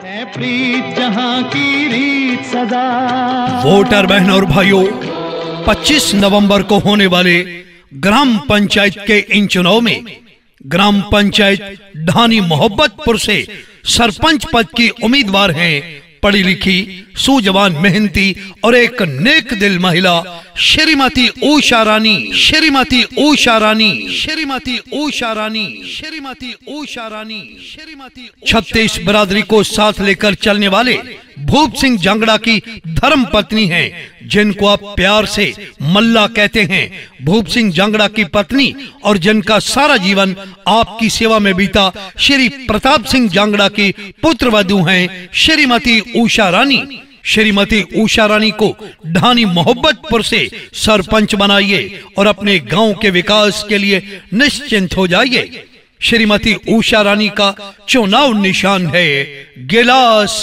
प्रीत जहां की रीत सदा। वोटर बहनों और भाइयों, 25 नवंबर को होने वाले ग्राम पंचायत के इन चुनाव में ग्राम पंचायत ढानी मोहब्बतपुर से सरपंच पद की उम्मीदवार हैं पढ़ी लिखी, सुजवान, मेहनती और एक नेक दिल महिला श्रीमती उषा रानी, श्रीमती उषा रानी, श्रीमती उषा रानी, श्रीमती उषा रानी, श्रीमती 36 बिरादरी को साथ लेकर चलने वाले भूप सिंह जांगड़ा की धर्म पत्नी हैं, जिनको आप प्यार से मल्ला कहते हैं। भूप सिंह जांगड़ा की पत्नी और जिनका सारा जीवन आपकी सेवा में बीता श्री प्रताप सिंह जांगड़ा की पुत्र वधू हैं श्रीमती उषा रानी। श्रीमती उषा रानी को ढानी मोहब्बतपुर से सरपंच बनाइए और अपने गांव के विकास के लिए निश्चिंत हो जाइए। श्रीमती उषा रानी का चुनाव निशान है गिलास,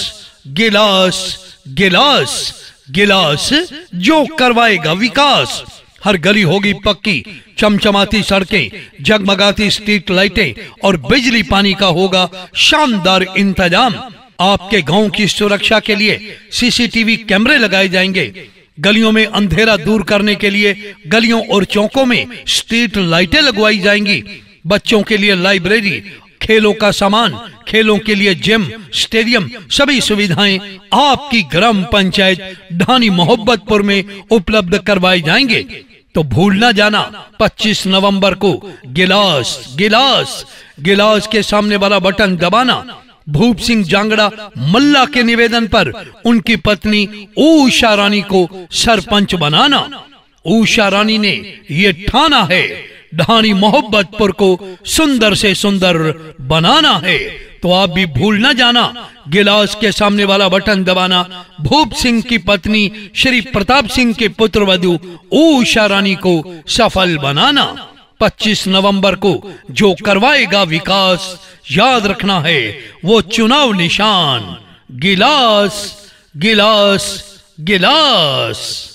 गिलास, गिलास, गिलास जो करवाएगा विकास। हर गली होगी पक्की, चमचमाती सड़कें, जगमगाती स्ट्रीट लाइटें और बिजली पानी का होगा शानदार इंतजाम। आपके गांव की सुरक्षा के लिए सीसीटीवी कैमरे लगाए जाएंगे। गलियों में अंधेरा दूर करने के लिए गलियों और चौकों में स्ट्रीट लाइटें लगवाई जाएंगी। बच्चों के लिए लाइब्रेरी, खेलों का सामान, खेलों के लिए जिम, स्टेडियम, सभी सुविधाएं आपकी ग्राम पंचायत ढानी मोहब्बतपुर में उपलब्ध करवाई जाएंगे। तो भूल ना जाना 25 नवंबर को गिलास, गिलास, गिलास के सामने वाला बटन दबाना। भूप सिंह जांगड़ा मल्ला के निवेदन पर उनकी पत्नी उषा रानी को सरपंच बनाना। उषा रानी ने ये ठाना है ढानी मोहब्बतपुर को सुंदर से सुंदर बनाना है। तो आप भी भूल न जाना गिलास के सामने वाला बटन दबाना। भूप सिंह की पत्नी श्री प्रताप सिंह के पुत्र वधू उषा रानी को सफल बनाना। 25 नवंबर को जो करवाएगा विकास, याद रखना है वो चुनाव निशान गिलास, गिलास, गिलास।